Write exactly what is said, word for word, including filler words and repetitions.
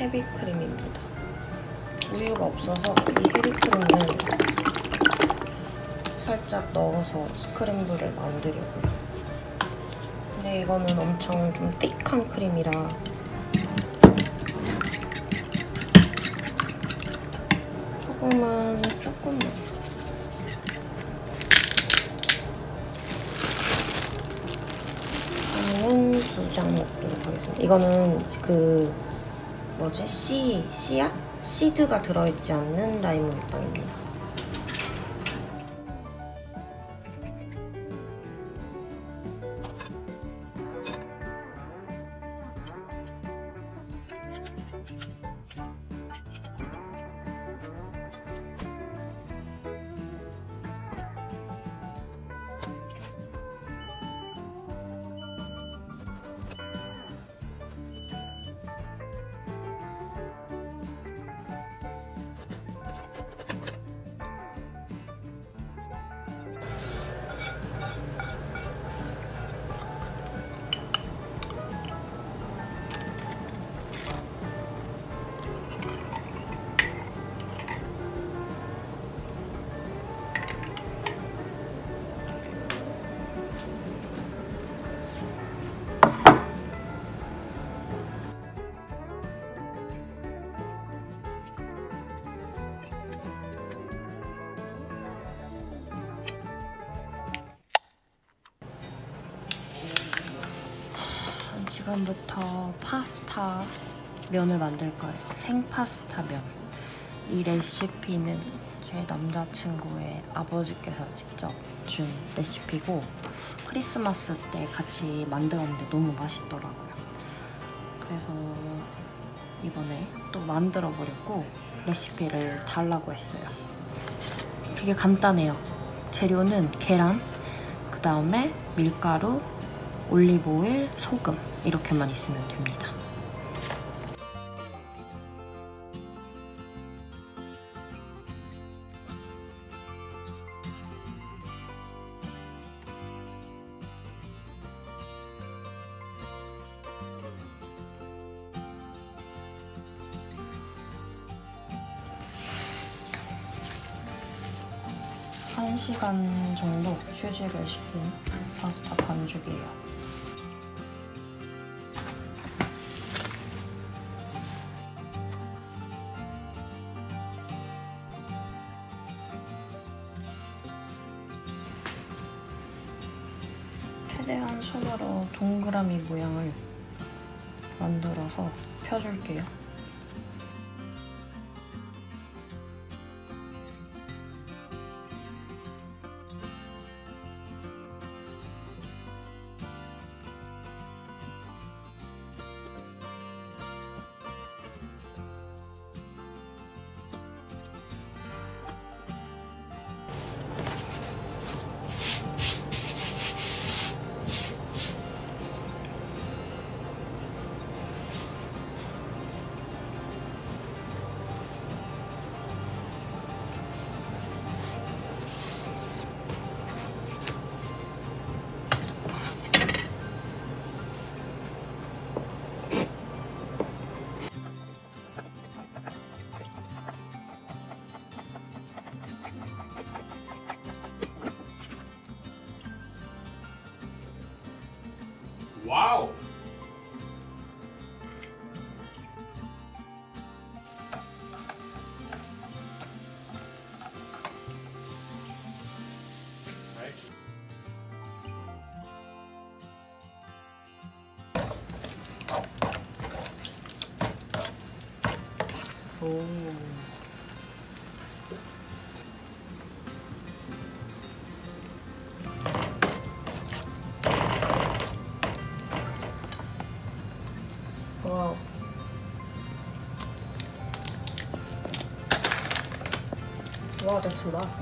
헤비크림입니다. 우유가 없어서 이 헤비크림을 살짝 넣어서 스크램블을 만들려고요. 근데 이거는 엄청 좀 띡한 크림이라 조금은 조금만 이거는 두 장 먹도록 하겠습니다. 이거는 그 뭐지? 씨, 씨앗? 시드가 들어있지 않는 라임 몰빵입니다. 지금부터 파스타 면을 만들 거예요. 생파스타 면. 이 레시피는 제 남자친구의 아버지께서 직접 준 레시피고 크리스마스 때 같이 만들었는데 너무 맛있더라고요. 그래서 이번에 또 만들어 보려고 레시피를 달라고 했어요. 되게 간단해요. 재료는 계란, 그 다음에 밀가루, 올리브오일, 소금 이렇게만 있으면 됩니다. 한 시간 정도 휴지를 시킨 파스타 반죽이에요. 최대한 손으로 동그라미 모양을 만들어서 펴줄게요. 와우! 오. 와우. Wow, that's a lot.